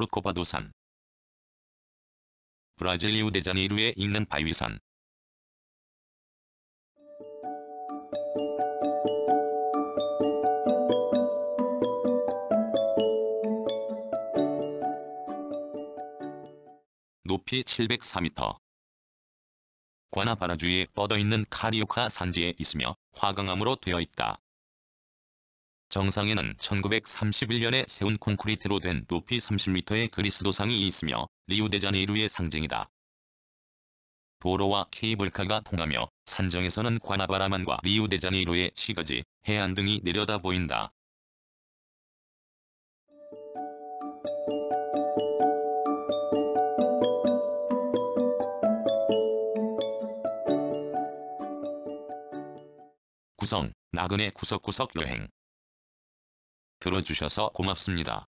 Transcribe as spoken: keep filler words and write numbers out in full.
코르코바도산. 브라질 리우데자네이루에 있는 바위산. 높이 칠백사 미터. 과나바라주에 뻗어있는 카리오카 산지에 있으며 화강암으로 되어 있다. 정상에는 천구백삼십일 년에 세운 콘크리트로 된 높이 삼십 미터의 그리스도상이 있으며 리우데자네이루의 상징이다. 도로와 케이블카가 통하며 산정에서는 과나바라만과 리우데자네이루의 시거지, 해안 등이 내려다 보인다. 구성, 나그네 구석구석 여행. 들어주셔서 고맙습니다.